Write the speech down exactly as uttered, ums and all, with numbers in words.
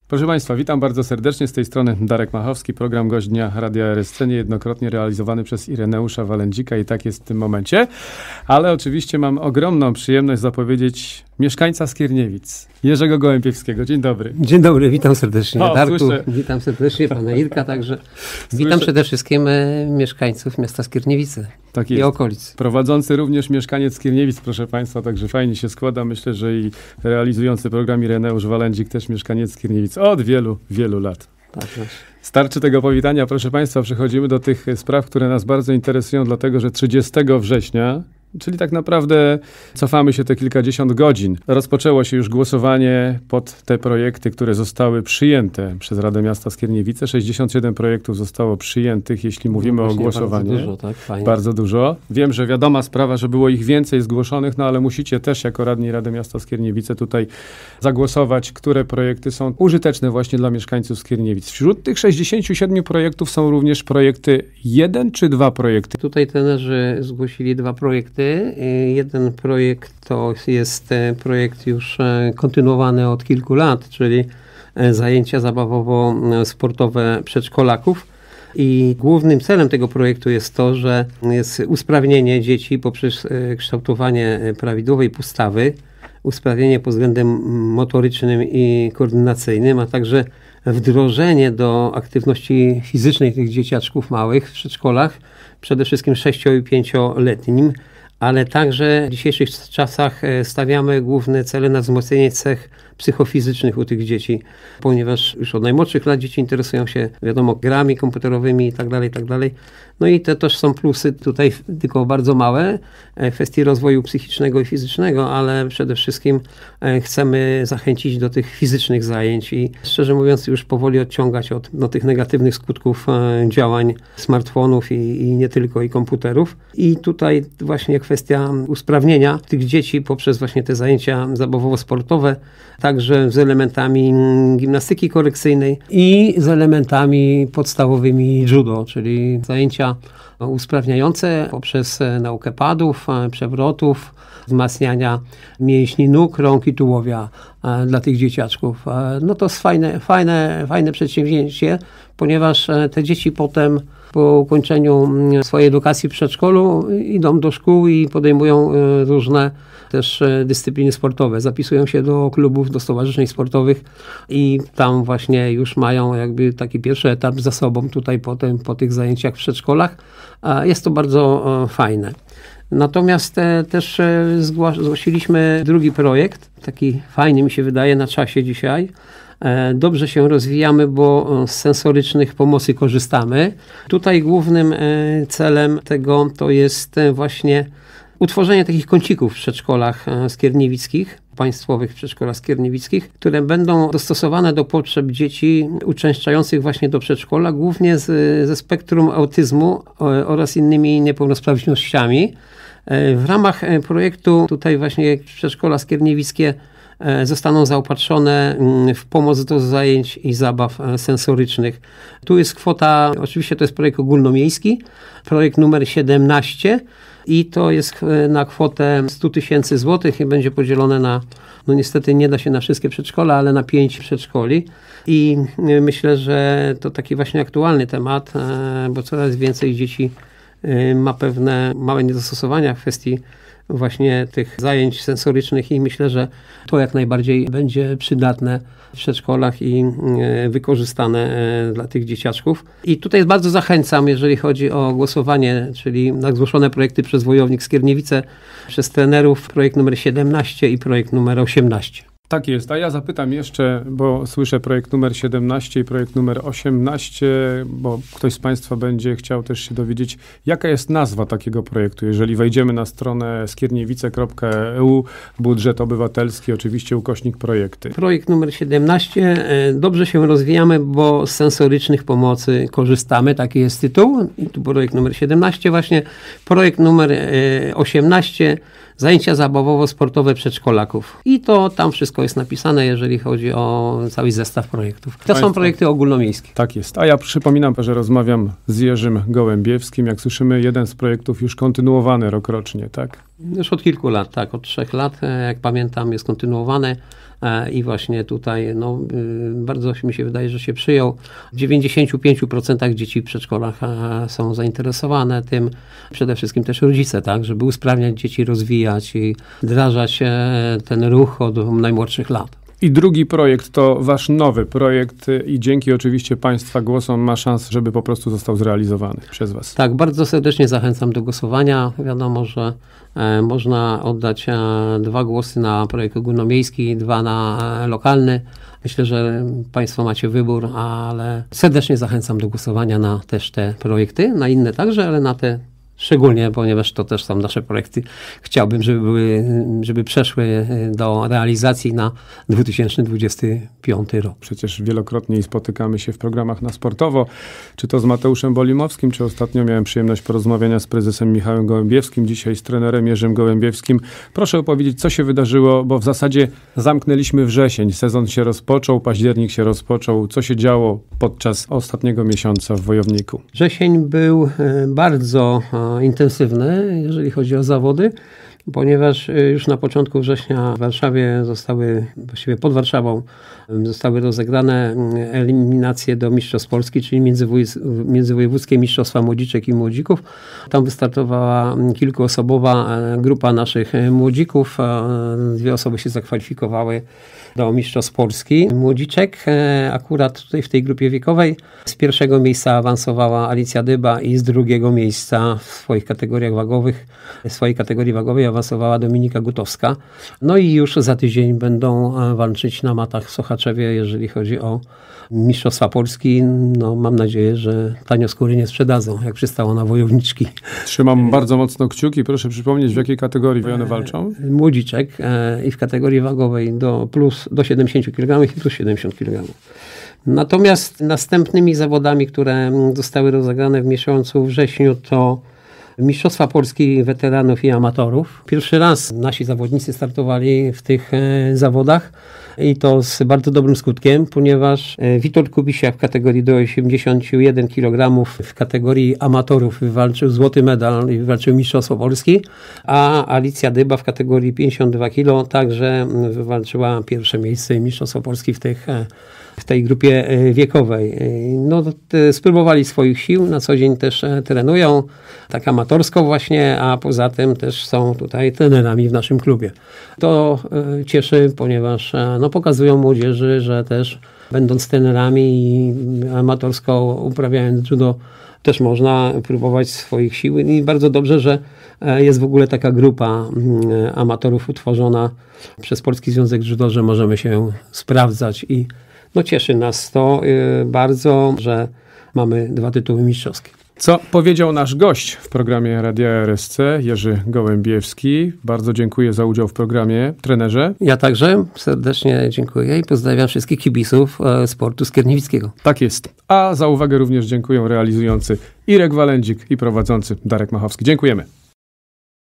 Proszę Państwa, witam bardzo serdecznie. Z tej strony Darek Machowski, program Gość Dnia Radia R S C, niejednokrotnie realizowany przez Ireneusza Walędzika i tak jest w tym momencie. Ale oczywiście mam ogromną przyjemność zapowiedzieć mieszkańca Skierniewic, Jerzego Gołębiewskiego. Dzień dobry. Dzień dobry, witam serdecznie. O, Darku, słyszę. Witam serdecznie pana Irka, także Słyszę. witam przede wszystkim e, mieszkańców miasta Skierniewice Tak i jest. okolic. Prowadzący również mieszkaniec Skierniewic, proszę Państwa, także fajnie się składa. Myślę, że i realizujący program Ireneusz Walędzik też mieszkaniec Skierniewic od wielu, wielu lat. Tak, właśnie. Starczy tego powitania. Proszę Państwa, przechodzimy do tych spraw, które nas bardzo interesują, dlatego że trzydziestego września, czyli tak naprawdę cofamy się te kilkadziesiąt godzin, rozpoczęło się już głosowanie pod te projekty, które zostały przyjęte przez Radę Miasta Skierniewice. sześćdziesiąt siedem projektów zostało przyjętych, jeśli mówimy No o właśnie, głosowaniu. Bardzo dużo, tak? Fajnie. Bardzo dużo. Wiem, że wiadoma sprawa, że było ich więcej zgłoszonych, no ale musicie też jako radni Rady Miasta Skierniewice tutaj zagłosować, które projekty są użyteczne właśnie dla mieszkańców Skierniewic. Wśród tych sześćdziesięciu siedmiu projektów są również projekty jeden czy dwa projekty. Tutaj trenerzy zgłosili dwa projekty. Jeden projekt to jest projekt już kontynuowany od kilku lat, czyli zajęcia zabawowo-sportowe przedszkolaków. I głównym celem tego projektu jest to, że jest usprawnienie dzieci poprzez kształtowanie prawidłowej postawy, usprawnienie pod względem motorycznym i koordynacyjnym, a także wdrożenie do aktywności fizycznej tych dzieciaczków małych w przedszkolach, przede wszystkim sześcio- i pięcioletnim, ale także w dzisiejszych czasach stawiamy główne cele na wzmocnienie cech psychofizycznych u tych dzieci, ponieważ już od najmłodszych lat dzieci interesują się, wiadomo, grami komputerowymi i tak dalej, i tak dalej. No i te też są plusy tutaj tylko bardzo małe w kwestii rozwoju psychicznego i fizycznego, ale przede wszystkim chcemy zachęcić do tych fizycznych zajęć i szczerze mówiąc już powoli odciągać od no, tych negatywnych skutków działań smartfonów i, i nie tylko, i komputerów. I tutaj właśnie kwestia usprawnienia tych dzieci poprzez właśnie te zajęcia zabawowo-sportowe, także z elementami gimnastyki korekcyjnej i z elementami podstawowymi judo, czyli zajęcia usprawniające poprzez naukę padów, przewrotów, wzmacniania mięśni nóg, rąk i tułowia dla tych dzieciaczków. No to jest fajne, fajne, fajne przedsięwzięcie, ponieważ te dzieci potem po ukończeniu swojej edukacji w przedszkolu idą do szkół i podejmują różne też dyscypliny sportowe. Zapisują się do klubów, do stowarzyszeń sportowych i tam właśnie już mają jakby taki pierwszy etap za sobą tutaj potem po tych zajęciach w przedszkolach. Jest to bardzo fajne. Natomiast też zgłosiliśmy drugi projekt, taki fajny mi się wydaje na czasie dzisiaj. Dobrze się rozwijamy, bo z sensorycznych pomocy korzystamy. Tutaj głównym celem tego to jest właśnie utworzenie takich kącików w przedszkolach skierniewickich, państwowych przedszkolach skierniewickich, które będą dostosowane do potrzeb dzieci uczęszczających właśnie do przedszkola, głównie z, ze spektrum autyzmu oraz innymi niepełnosprawnościami. W ramach projektu tutaj właśnie przedszkola skierniewickie zostaną zaopatrzone w pomoc do zajęć i zabaw sensorycznych. Tu jest kwota, oczywiście to jest projekt ogólnomiejski, projekt numer siedemnaście i to jest na kwotę sto tysięcy złotych i będzie podzielone na, no niestety nie da się na wszystkie przedszkola, ale na pięć przedszkoli. I myślę, że to taki właśnie aktualny temat, bo coraz więcej dzieci ma pewne małe niedostosowania w kwestii właśnie tych zajęć sensorycznych i myślę, że to jak najbardziej będzie przydatne w przedszkolach i wykorzystane dla tych dzieciaczków. I tutaj bardzo zachęcam, jeżeli chodzi o głosowanie, czyli na zgłoszone projekty przez Wojownik Skierniewice, przez trenerów, projekt numer siedemnaście i projekt numer osiemnaście. Tak jest, a ja zapytam jeszcze, bo słyszę projekt numer siedemnaście i projekt numer osiemnaście, bo ktoś z Państwa będzie chciał też się dowiedzieć, jaka jest nazwa takiego projektu. Jeżeli wejdziemy na stronę skierniewice kropka e u, budżet obywatelski, oczywiście ukośnik projekty. Projekt numer siedemnaście, dobrze się rozwijamy, bo z sensorycznych pomocy korzystamy, taki jest tytuł. I tu projekt numer siedemnaście właśnie, projekt numer osiemnaście, zajęcia zabawowo-sportowe przedszkolaków. I to tam wszystko jest napisane, jeżeli chodzi o cały zestaw projektów. To Państwo, są projekty ogólnomiejskie. Tak jest. A ja przypominam, że rozmawiam z Jerzym Gołębiewskim. Jak słyszymy, jeden z projektów już kontynuowany rokrocznie, tak? Już od kilku lat, tak, od trzech lat, jak pamiętam, jest kontynuowane i właśnie tutaj no, bardzo mi się wydaje, że się przyjął. W dziewięćdziesięciu pięciu procentach dzieci w przedszkolach są zainteresowane tym, przede wszystkim też rodzice, tak, żeby usprawniać dzieci, rozwijać i wdrażać ten ruch od najmłodszych lat. I drugi projekt to wasz nowy projekt i dzięki oczywiście państwa głosom ma szansę, żeby po prostu został zrealizowany przez was. Tak, bardzo serdecznie zachęcam do głosowania. Wiadomo, że e, można oddać e, dwa głosy na projekt ogólnomiejski, dwa na e, lokalny. Myślę, że państwo macie wybór, ale serdecznie zachęcam do głosowania na też te projekty, na inne także, ale na te szczególnie, ponieważ to też są nasze projekty. Chciałbym, żeby były, żeby przeszły do realizacji na dwa tysiące dwudziesty piąty rok. Przecież wielokrotnie spotykamy się w programach na Sportowo, czy to z Mateuszem Bolimowskim, czy ostatnio miałem przyjemność porozmawiania z prezesem Michałem Gołębiewskim, dzisiaj z trenerem Jerzym Gołębiewskim. Proszę opowiedzieć, co się wydarzyło, bo w zasadzie zamknęliśmy wrzesień, sezon się rozpoczął, październik się rozpoczął. Co się działo podczas ostatniego miesiąca w Wojowniku? Wrzesień był bardzo intensywny, jeżeli chodzi o zawody, ponieważ już na początku września w Warszawie zostały, właściwie pod Warszawą, zostały rozegrane eliminacje do Mistrzostw Polski, czyli międzywojewódzkie Mistrzostwa Młodziczek i Młodzików. Tam wystartowała kilkuosobowa grupa naszych młodzików. Dwie osoby się zakwalifikowały do Mistrzostw Polski Młodziczek. Akurat tutaj w tej grupie wiekowej z pierwszego miejsca awansowała Alicja Dyba i z drugiego miejsca w swoich kategoriach wagowych, w swojej kategorii wagowej awansowała Dominika Gutowska. No i już za tydzień będą walczyć na matach w Sochaczewie, jeżeli chodzi o Mistrzostwa Polski. No, mam nadzieję, że tanio skóry nie sprzedadzą, jak przystało na wojowniczki. Trzymam bardzo mocno kciuki. Proszę przypomnieć, w jakiej kategorii one walczą? Młodziczek i w kategorii wagowej do plus do siedemdziesięciu kilogramów i plus siedemdziesiąt kilogramów. Natomiast następnymi zawodami, które zostały rozegrane w miesiącu wrześniu, to Mistrzostwa Polski weteranów i amatorów. Pierwszy raz nasi zawodnicy startowali w tych e, zawodach i to z bardzo dobrym skutkiem, ponieważ e, Witold Kubisiak w kategorii do osiemdziesięciu jeden kilogramów w kategorii amatorów wywalczył złoty medal i wywalczył Mistrzostwo Polski, a Alicja Dyba w kategorii pięćdziesiąt dwa kilogramów także wywalczyła pierwsze miejsce i Mistrzostwo Polski w tych e, w tej grupie wiekowej. No, spróbowali swoich sił, na co dzień też trenują, tak amatorsko właśnie, a poza tym też są tutaj trenerami w naszym klubie. To cieszy, ponieważ no, pokazują młodzieży, że też będąc trenerami i amatorsko uprawiając judo, też można próbować swoich sił i bardzo dobrze, że jest w ogóle taka grupa amatorów utworzona przez Polski Związek Judo, że możemy się sprawdzać i no cieszy nas to yy, bardzo, że mamy dwa tytuły mistrzowskie. Co powiedział nasz gość w programie Radia R S C, Jerzy Gołębiewski. Bardzo dziękuję za udział w programie. Trenerze? Ja także serdecznie dziękuję i pozdrawiam wszystkich kibiców e, sportu skierniewickiego. Tak jest. A za uwagę również dziękuję realizujący Irek Walędzik i prowadzący Darek Machowski. Dziękujemy.